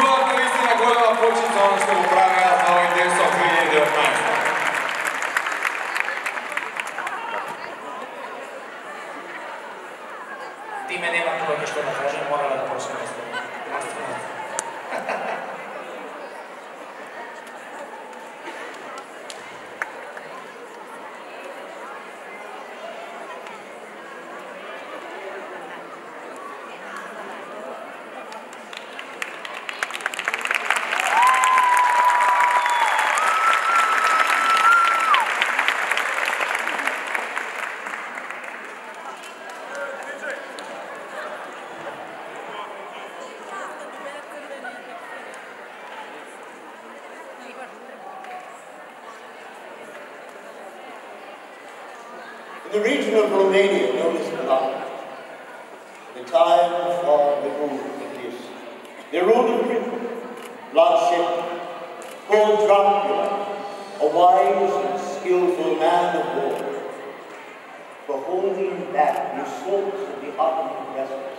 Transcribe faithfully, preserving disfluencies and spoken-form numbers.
Zoran Kristina Gojeva počet za ono što mu pravi ja za ovim teksom dve hiljade devetnaeste. Time nema toga što da kažem, morala da počne nešto. In the region of Romania known as Banat, the time for the rule of this, the rule of Britain, bloodshed, called Dracula, a wise and skillful man of war, for holding back the assaults of the Ottoman West.